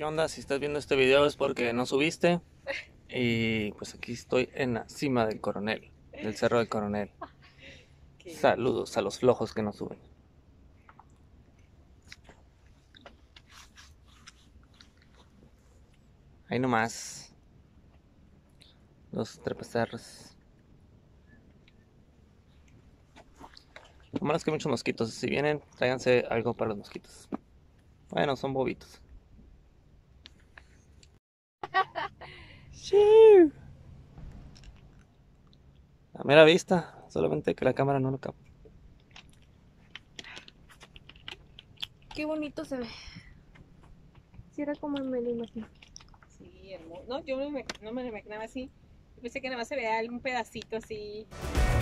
onda? Si estás viendo este video es porque no subiste. Y pues aquí estoy en la cima del Coronel, del Cerro del Coronel. Saludos a los flojos que no suben. Ahí nomás. Los trepacerros. Lo malo es que hay muchos mosquitos. Si vienen, tráiganse algo para los mosquitos. Bueno, son bobitos. Sí. A mera vista, solamente que la cámara no lo capta. Qué bonito se ve. Si era como me lo imagino. Sí, hermoso. No, yo no me lo imaginaba así. Yo pensé que nada más se veía un pedacito así.